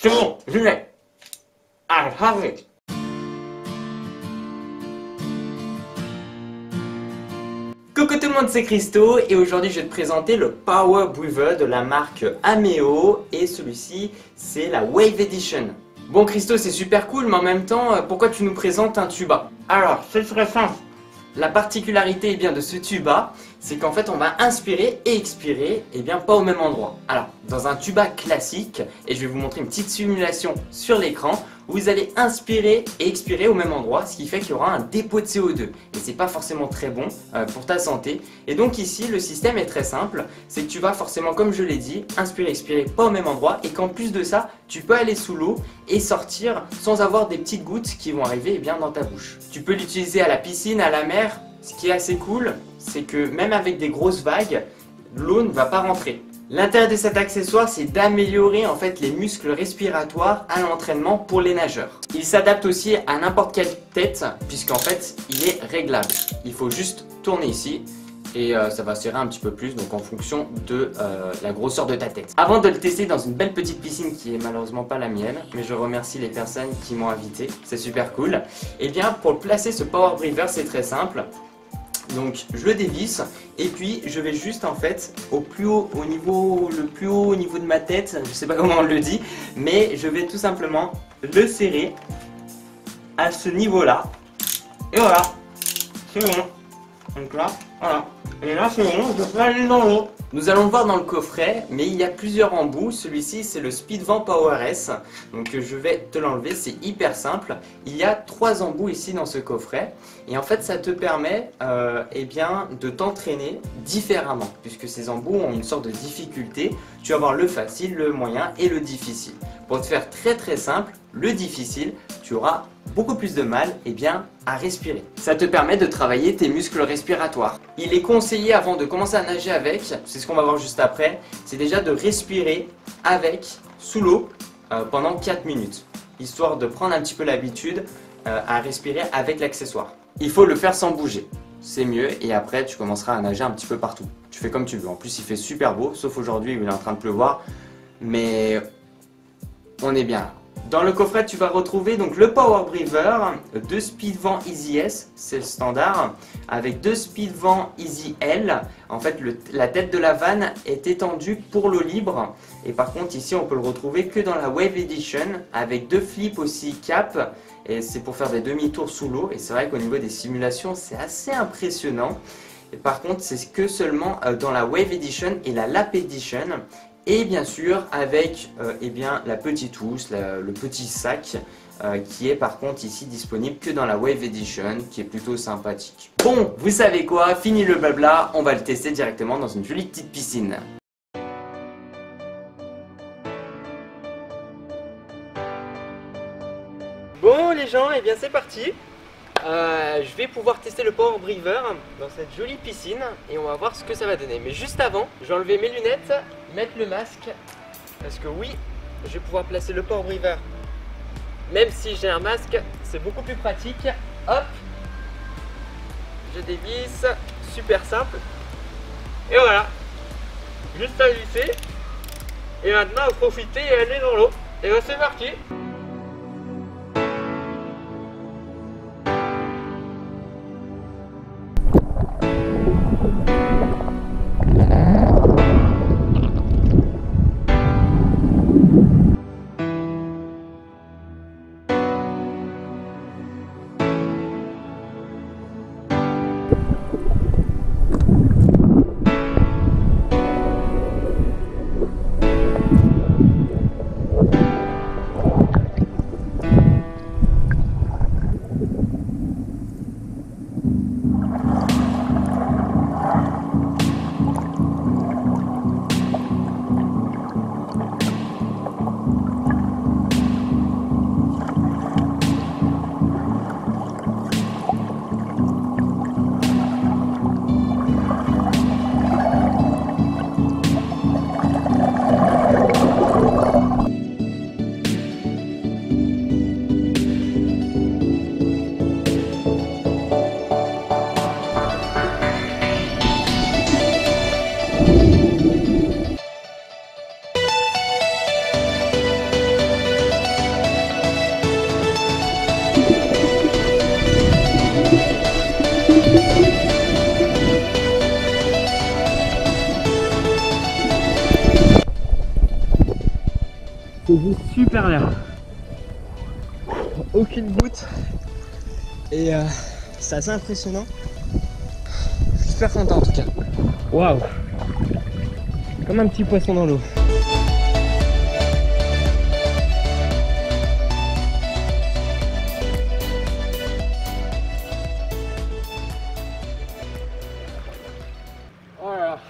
C'est bon, je l'ai. Ah, have it. Coucou tout le monde, c'est Christo et aujourd'hui je vais te présenter le Power Breather de la marque Ameo et celui-ci c'est la Wave Edition. Bon Christo, c'est super cool, mais en même temps pourquoi tu nous présentes un tuba? Alors c'est très simple. La particularité de ce tuba, c'est qu'en fait on va inspirer et expirer pas au même endroit. Alors dans un tuba classique, et je vais vous montrer une petite simulation sur l'écran, vous allez inspirer et expirer au même endroit, ce qui fait qu'il y aura un dépôt de CO2 et c'est pas forcément très bon pour ta santé. Et donc ici le système est très simple, c'est que tu vas forcément, comme je l'ai dit, inspirer, expirer pas au même endroit et qu'en plus de ça, tu peux aller sous l'eau et sortir sans avoir des petites gouttes qui vont arriver dans ta bouche. Tu peux l'utiliser à la piscine, à la mer. Ce qui est assez cool, c'est que même avec des grosses vagues, l'eau ne va pas rentrer. L'intérêt de cet accessoire, c'est d'améliorer en fait les muscles respiratoires à l'entraînement pour les nageurs. Il s'adapte aussi à n'importe quelle tête, puisqu'en fait, il est réglable. Il faut juste tourner ici et ça va serrer un petit peu plus, donc en fonction de la grosseur de ta tête. Avant de le tester dans une belle petite piscine qui est malheureusement pas la mienne, mais je remercie les personnes qui m'ont invité, c'est super cool. Et bien pour placer ce Power Breather, c'est très simple. Donc je le dévisse et puis je vais juste en fait le plus haut au niveau de ma tête, je sais pas comment on le dit, mais je vais tout simplement le serrer à ce niveau là et voilà, c'est bon. Donc là, voilà, et là c'est bon, je peux aller dans l'eau. Nous allons le voir dans le coffret, mais il y a plusieurs embouts. Celui-ci c'est le Speedvent Power S, donc je vais te l'enlever, c'est hyper simple. Il y a 3 embouts ici dans ce coffret et en fait ça te permet de t'entraîner différemment, puisque ces embouts ont une sorte de difficulté. Tu vas avoir le facile, le moyen et le difficile. Pour te faire très simple, le difficile, tu auras beaucoup plus de mal à respirer. Ça te permet de travailler tes muscles respiratoires. Il est conseillé avant de commencer à nager avec, c'est ce qu'on va voir juste après, c'est déjà de respirer avec, sous l'eau, pendant 4 minutes. Histoire de prendre un petit peu l'habitude à respirer avec l'accessoire. Il faut le faire sans bouger, c'est mieux, et après tu commenceras à nager un petit peu partout. Tu fais comme tu veux, en plus il fait super beau, sauf aujourd'hui où il est en train de pleuvoir, mais on est bien. Dans le coffret, tu vas retrouver donc le Power Breather, 2 Speedvent Easy S, c'est le standard, avec 2 Speedvent Easy L. En fait, la tête de la vanne est étendue pour l'eau libre. Et par contre, ici, on peut le retrouver que dans la Wave Edition, avec 2 flips aussi cap. Et c'est pour faire des demi-tours sous l'eau. Et c'est vrai qu'au niveau des simulations, c'est assez impressionnant. Et par contre, c'est que seulement dans la Wave Edition et la Lap Edition. Et bien sûr avec la petite housse, le petit sac qui est par contre ici disponible que dans la Wave Edition, qui est plutôt sympathique. Bon, vous savez quoi, fini le blabla, on va le tester directement dans une jolie petite piscine. Bon les gens, c'est parti. Je vais pouvoir tester le Power Breather dans cette jolie piscine et on va voir ce que ça va donner. Mais juste avant, je vais enlever mes lunettes, mettre le masque, parce que oui, je vais pouvoir placer le Power Breather. Même si j'ai un masque, c'est beaucoup plus pratique. Hop, je dévisse, super simple. Et voilà, juste à visser. Et maintenant, à profiter et aller dans l'eau. Et bien c'est parti. C'est juste super bien. Aucune goutte. Et c'est assez impressionnant. Je suis super content en tout cas. Waouh! Comme un petit poisson dans l'eau. Oh là là.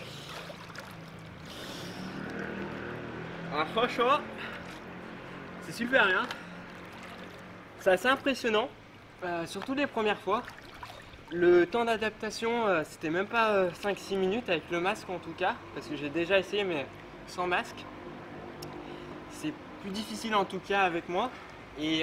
Ah, franchement, c'est super bien. C'est assez impressionnant, surtout les premières fois. Le temps d'adaptation, c'était même pas 5-6 minutes avec le masque en tout cas, parce que j'ai déjà essayé mais sans masque. C'est plus difficile en tout cas avec moi et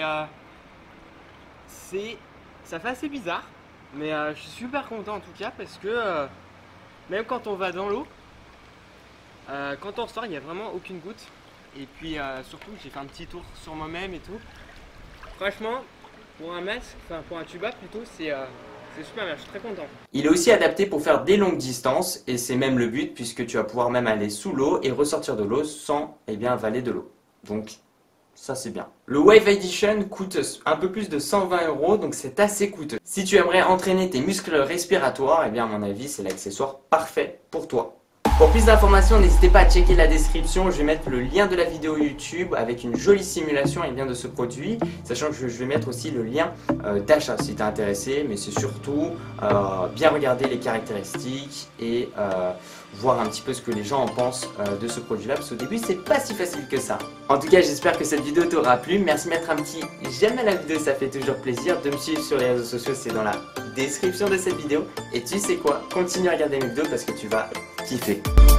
ça fait assez bizarre, mais je suis super content en tout cas parce que même quand on va dans l'eau, quand on ressort, il n'y a vraiment aucune goutte. Et puis surtout, j'ai fait un petit tour sur moi-même et tout. Franchement, pour un masque, enfin pour un tuba plutôt, c'est super bien, je suis très content. Il est aussi adapté pour faire des longues distances et c'est même le but puisque tu vas pouvoir même aller sous l'eau et ressortir de l'eau sans avaler de l'eau. Donc ça c'est bien. Le Wave Edition coûte un peu plus de 120 €, donc c'est assez coûteux. Si tu aimerais entraîner tes muscles respiratoires, à mon avis c'est l'accessoire parfait pour toi. Pour plus d'informations, n'hésitez pas à checker la description, je vais mettre le lien de la vidéo YouTube avec une jolie simulation de ce produit, sachant que je vais mettre aussi le lien d'achat si tu es intéressé, mais c'est surtout bien regarder les caractéristiques et voir un petit peu ce que les gens en pensent de ce produit-là, parce qu'au début c'est pas si facile que ça. En tout cas, j'espère que cette vidéo t'aura plu, merci de mettre un petit j'aime à la vidéo, ça fait toujours plaisir, de me suivre sur les réseaux sociaux, c'est dans la description de cette vidéo, et tu sais quoi, continue à regarder mes vidéos parce que tu vas kiffer.